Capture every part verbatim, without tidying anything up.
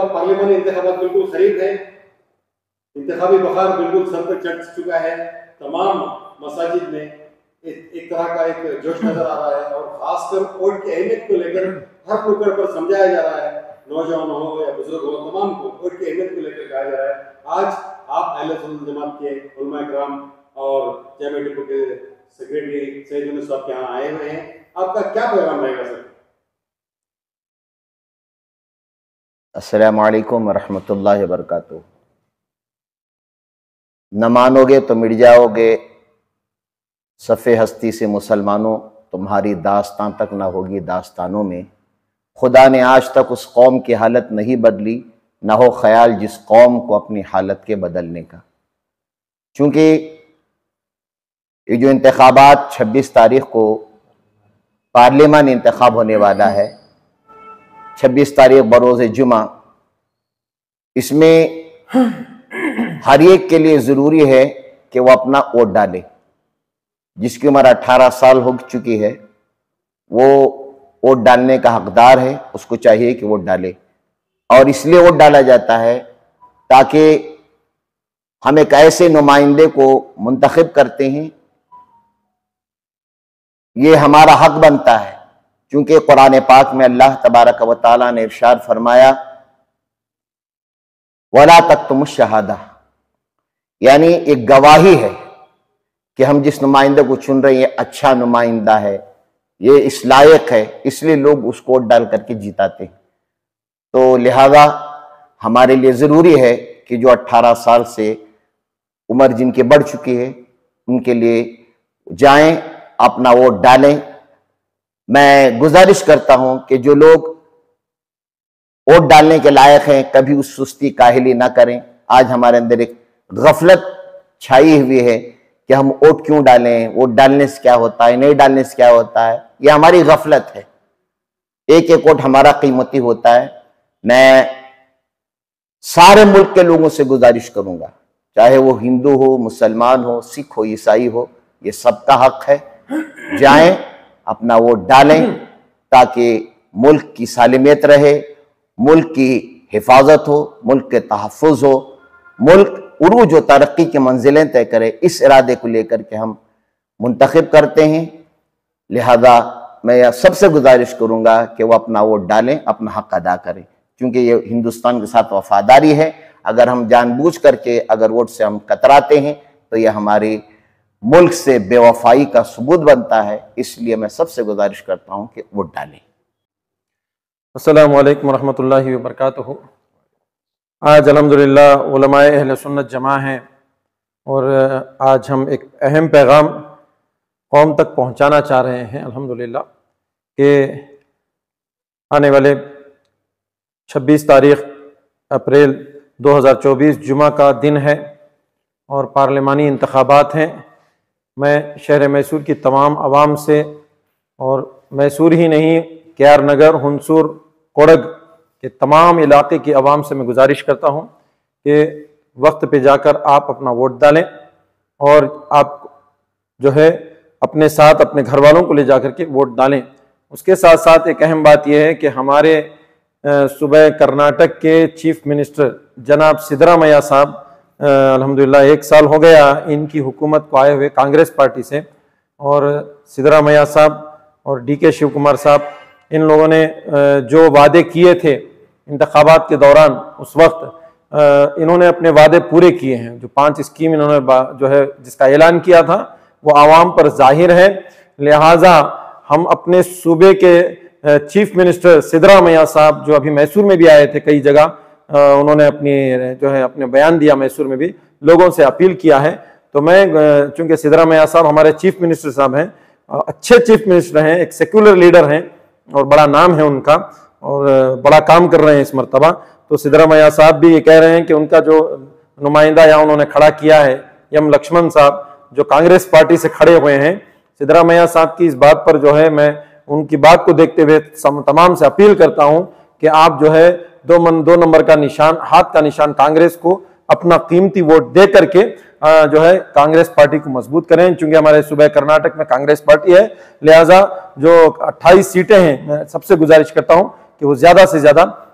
इंशाअल्लाह पार्लियामानी इंतखाबात बिल्कुल करीब है, इंतखाबी बखार बिल्कुल सर पर चढ़ चुका है। तमाम मसाजिद में एक, एक तरह का एक जोश नजर आ रहा है और खासकर वोट की अहमियत को लेकर हर नुक्कड़ पर समझाया जा रहा है, नौजवान हो या बुजुर्ग हो, तमाम को वोट की अहमियत को लेकर कहा जा रहा है। आज आप अहले सुन्नत जमात के उलमा किराम और जामिया टिपू के सेक्रेटरी सैयद यूनुस साहब के यहाँ आए हुए हैं, आपका क्या पैगाम रहेगा सर? अस्सलामु अलैकुम वरहमतुल्लाहि वबरकातुहू। न मानोगे तो मिट जाओगे, सफ़े हस्ती से मुसलमानों, तुम्हारी दास्तां तक ना होगी दास्तानों में। खुदा ने आज तक उस कौम की हालत नहीं बदली, ना हो ख्याल जिस कौम को अपनी हालत के बदलने का। चूँकि ये जो इंतखाबात छब्बीस तारीख को पार्लियामान इंतखाब होने वाला है, छब्बीस तारीख बरोज़ जुमा, इसमें हर एक के लिए ज़रूरी है कि वो अपना वोट डाले। जिसकी उम्र अठारह साल हो चुकी है वो वोट डालने का हकदार है, उसको चाहिए कि वोट डाले। और इसलिए वोट डाला जाता है ताकि हम एक ऐसे नुमाइंदे को मुंतखब करते हैं, ये हमारा हक बनता है। क्योंकि कुरान पाक में अल्लाह तबारक व तआला ने इरशाद फरमाया, वला तक्तुमुश शहादा, यानी एक गवाही है कि हम जिस नुमाइंदे को चुन रहे हैं ये अच्छा नुमाइंदा है, ये इस लायक है, इसलिए लोग उसको वोट डाल करके जिताते हैं। तो लिहाजा हमारे लिए ज़रूरी है कि जो अट्ठारह साल से उम्र जिनकी बढ़ चुकी है उनके लिए जाएं, अपना वोट डालें। मैं गुजारिश करता हूं कि जो लोग वोट डालने के लायक हैं कभी उस सुस्ती काहिली ना करें। आज हमारे अंदर एक गफलत छाई हुई है कि हम वोट क्यों डालें, वोट डालने से क्या होता है, नहीं डालने से क्या होता है, यह हमारी गफलत है। एक एक वोट हमारा कीमती होता है। मैं सारे मुल्क के लोगों से गुजारिश करूंगा, चाहे वो हिंदू हो, मुसलमान हो, सिख हो, ईसाई हो, ये सबका हक है। जाएं, अपना वोट डालें ताकि मुल्क की सालिमियत रहे, मुल्क की हिफाजत हो, मुल्क के तहफ़्फ़ुज़ हो, मुल्क उरूज व तरक्की की मंजिलें तय करे। इस इरादे को लेकर के हम मुंतखब करते हैं। लिहाजा मैं यह सबसे गुजारिश करूंगा कि वो अपना वोट डालें, अपना हक अदा करें, क्योंकि ये हिंदुस्तान के साथ वफादारी है। अगर हम जानबूझ करके अगर वोट से हम कतराते हैं तो यह हमारे मुल्क से बेवफाई का सबूत बनता है। इसलिए मैं सबसे गुजारिश करता हूं कि वोट डालें। अस्सलामु अलैकुम रहमतुल्लाहि व बरकातुहू। आज अल्हम्दुलिल्लाह उलमाए अहले सुन्नत जमा हैं और आज हम एक अहम पैगाम कौम तक पहुंचाना चाह रहे हैं अल्हम्दुलिल्लाह कि आने वाले छब्बीस तारीख अप्रैल दो हज़ार चौबीस जुमा का दिन है और पार्लिमानी इंतखाबात हैं। मैं शहर मैसूर की तमाम आवाम से और मैसूर ही नहीं के आर नगर, हुंसूर, कोड़ग के तमाम इलाके की आवाम से मैं गुजारिश करता हूं कि वक्त पे जाकर आप अपना वोट डालें और आप जो है अपने साथ अपने घर वालों को ले जाकर के वोट डालें। उसके साथ साथ एक अहम बात यह है कि हमारे सूबे कर्नाटक के चीफ मिनिस्टर जनाब सिद्धरामैया साहब, अल्हम्दुलिल्लाह एक साल हो गया इनकी हुकूमत को आए हुए कांग्रेस पार्टी से, और सिद्धरामैया साहब और डी के शिव कुमार साहब, इन लोगों ने जो वादे किए थे इंतखाबात के दौरान, उस वक्त इन्होंने अपने वादे पूरे किए हैं। जो पांच स्कीम इन्होंने जो है जिसका ऐलान किया था वो आवाम पर जाहिर है। लिहाजा हम अपने सूबे के चीफ मिनिस्टर सिद्धरामैया साहब जो अभी मैसूर में भी आए थे, कई जगह उन्होंने अपनी जो है अपने बयान दिया, मैसूर में भी लोगों से अपील किया है। तो मैं चूंकि सिद्धरामैया साहब हमारे चीफ मिनिस्टर साहब हैं, अच्छे चीफ मिनिस्टर हैं, एक सेक्युलर लीडर हैं और बड़ा नाम है उनका और बड़ा काम कर रहे हैं इस मरतबा, तो सिद्धरामैया साहब भी ये कह रहे हैं कि उनका जो नुमाइंदा यहाँ उन्होंने खड़ा किया है एम लक्ष्मण साहब जो कांग्रेस पार्टी से खड़े हुए हैं, सिद्धरामैया साहब की इस बात पर जो है मैं उनकी बात को देखते हुए तमाम से अपील करता हूं कि आप जो है दो मन दो नंबर का निशान, हाथ का निशान कांग्रेस को अपना कीमती वोट दे करके जो है कांग्रेस पार्टी को मजबूत करें। चूंकि हमारे सूबे कर्नाटक में कांग्रेस पार्टी है, लिहाजा जो अट्ठाईस सीटें हैं मैं सबसे गुजारिश करता हूं कि वो ज्यादा से ज्यादा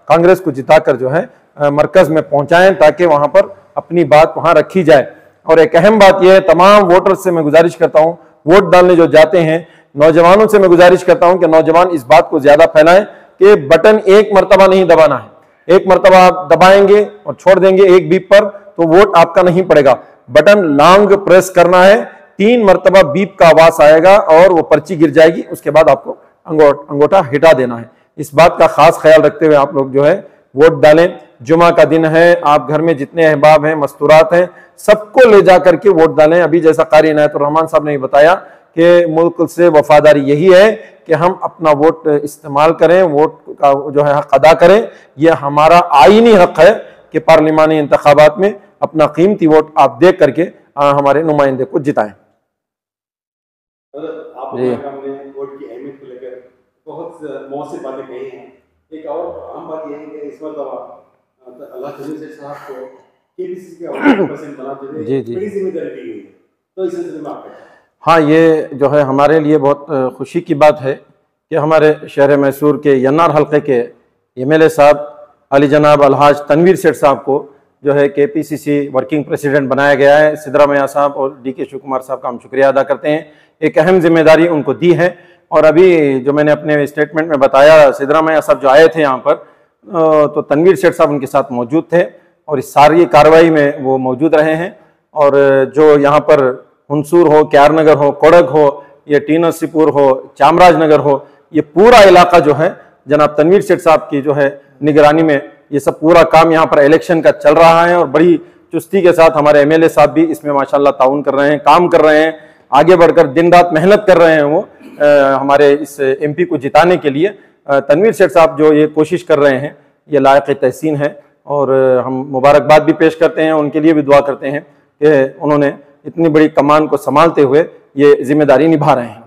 कांग्रेस को जिताकर जो है मरकज़ में पहुंचाएं, ताकि वहां पर अपनी बात वहां रखी जाए। और एक अहम बात यह है, तमाम वोटर्स से मैं गुजारिश करता हूं, वोट डालने जो जाते हैं, नौजवानों से मैं गुजारिश करता हूं कि नौजवान इस बात को ज्यादा फैलाएं कि बटन एक मरतबा नहीं दबाना है। एक मरतबा आप दबाएंगे और छोड़ देंगे एक बीप पर तो वोट आपका नहीं पड़ेगा। बटन लॉन्ग प्रेस करना है, तीन मरतबा बीप का आवाज आएगा और वो पर्ची गिर जाएगी, उसके बाद आपको अंगूठा हिटा देना है। इस बात का खास ख्याल रखते हुए आप लोग जो है वोट डालें। जुमा का दिन है, आप घर में जितने अहबाब हैं, मस्तूरात हैं, सबको ले जाकर के वोट डालें। अभी जैसा कारी इनायतुर रहमान साहब ने बताया कि मुल्क से वफादारी यही है कि हम अपना वोट इस्तेमाल करें, वोट का जो है हक अदा करें। यह हमारा आईनी हक है कि पार्लिमानी इंतखाबात में अपना कीमती वोट आप दे करके हमारे नुमाइंदे को जिताएं। आप हमने वोट की अहमियत को लेकर बहुत मौसम बातें कही हैं। एक और अहम बात यह है कि इस बार अल्लाह तआला साहब को केपीसीसी के प्रेसिडेंट बनाते हुए जी जी बड़ी जिम्मेदारी दी गई है, तो इस सिलसिले में आप हाँ, ये जो है हमारे लिए बहुत खुशी की बात है कि हमारे शहर मैसूर के यन्नार हल्के के एम एल ए साहब अली जनाब अलहाज तनवीर सेठ साहब को जो है K P C C working president बनाया गया है। सिद्धरामैया साहब और डी के शिव कुमार साहब का हम शुक्रिया अदा करते हैं। एक अहम जिम्मेदारी उनको दी है। और अभी जो मैंने अपने स्टेटमेंट में बताया, सिद्धरामैया साहब जो आए थे यहाँ पर, तो तनवीर सेठ साहब उनके साथ मौजूद थे और इस सारी कार्रवाई में वो मौजूद रहे हैं। और जो यहाँ पर हुंसूर हो, क्यारनगर हो, कोड़ग हो, ये टी नरसीपुर हो, चामराजनगर हो, ये पूरा इलाका जो है जनाब तनवीर सेठ साहब की जो है निगरानी में ये सब पूरा काम यहाँ पर इलेक्शन का चल रहा है। और बड़ी चुस्ती के साथ हमारे एम एल ए साहब भी इसमें माशाल्लाह ताउन कर रहे हैं, काम कर रहे हैं, आगे बढ़कर दिन रात मेहनत कर रहे हैं वो आ, हमारे इस एम पी को जिताने के लिए। तनवीर सेठ साहब जो ये कोशिश कर रहे हैं ये लायक तहसीन है और हम मुबारकबाद भी पेश करते हैं, उनके लिए भी दुआ करते हैं कि उन्होंने इतनी बड़ी कमान को संभालते हुए ये जिम्मेदारी निभा रहे हैं।